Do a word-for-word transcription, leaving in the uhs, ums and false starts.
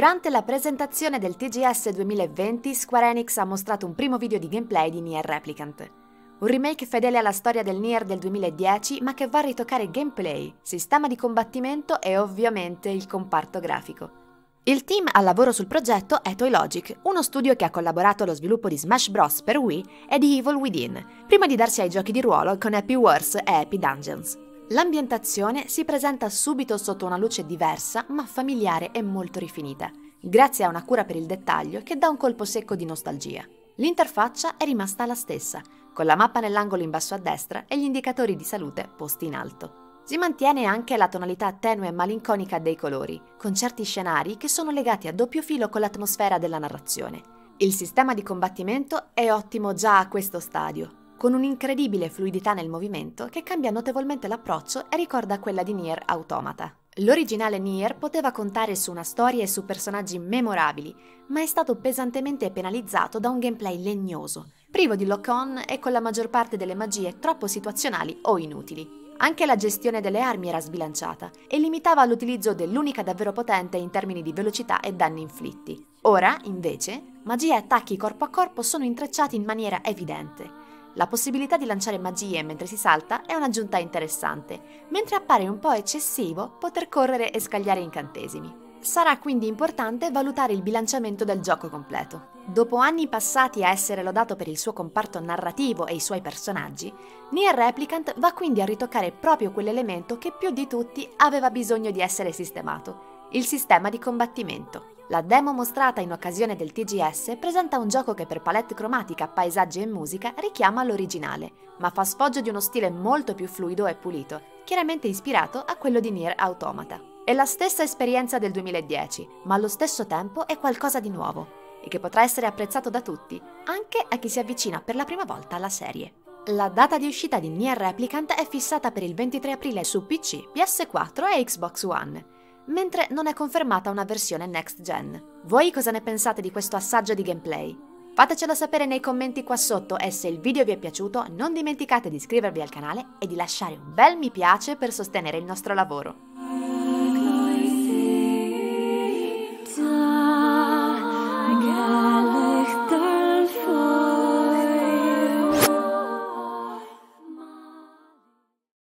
Durante la presentazione del T G S duemilaventi, Square Enix ha mostrato un primo video di gameplay di Nier Replicant. Un remake fedele alla storia del Nier del duemiladieci, ma che va a ritoccare gameplay, sistema di combattimento e ovviamente il comparto grafico. Il team al lavoro sul progetto è Toy Logic, uno studio che ha collaborato allo sviluppo di Smash Bros. Per Wii e di Evil Within, prima di darsi ai giochi di ruolo con Happy Wars e Happy Dungeons. L'ambientazione si presenta subito sotto una luce diversa, ma familiare e molto rifinita, grazie a una cura per il dettaglio che dà un colpo secco di nostalgia. L'interfaccia è rimasta la stessa, con la mappa nell'angolo in basso a destra e gli indicatori di salute posti in alto. Si mantiene anche la tonalità tenue e malinconica dei colori, con certi scenari che sono legati a doppio filo con l'atmosfera della narrazione. Il sistema di combattimento è ottimo già a questo stadio, con un'incredibile fluidità nel movimento che cambia notevolmente l'approccio e ricorda quella di Nier Automata. L'originale Nier poteva contare su una storia e su personaggi memorabili, ma è stato pesantemente penalizzato da un gameplay legnoso, privo di lock-on e con la maggior parte delle magie troppo situazionali o inutili. Anche la gestione delle armi era sbilanciata e limitava l'utilizzo dell'unica davvero potente in termini di velocità e danni inflitti. Ora, invece, magie e attacchi corpo a corpo sono intrecciati in maniera evidente. La possibilità di lanciare magie mentre si salta è un'aggiunta interessante, mentre appare un po' eccessivo poter correre e scagliare incantesimi. Sarà quindi importante valutare il bilanciamento del gioco completo. Dopo anni passati a essere lodato per il suo comparto narrativo e i suoi personaggi, Nier Replicant va quindi a ritoccare proprio quell'elemento che più di tutti aveva bisogno di essere sistemato: il sistema di combattimento. La demo mostrata in occasione del T G S presenta un gioco che per palette cromatica, paesaggi e musica richiama l'originale, ma fa sfoggio di uno stile molto più fluido e pulito, chiaramente ispirato a quello di Nier Automata. È la stessa esperienza del duemiladieci, ma allo stesso tempo è qualcosa di nuovo, e che potrà essere apprezzato da tutti, anche a chi si avvicina per la prima volta alla serie. La data di uscita di Nier Replicant è fissata per il ventitré aprile su P C, P S quattro e Xbox One, mentre non è confermata una versione next gen. Voi cosa ne pensate di questo assaggio di gameplay? Fatecelo sapere nei commenti qua sotto e se il video vi è piaciuto non dimenticate di iscrivervi al canale e di lasciare un bel mi piace per sostenere il nostro lavoro.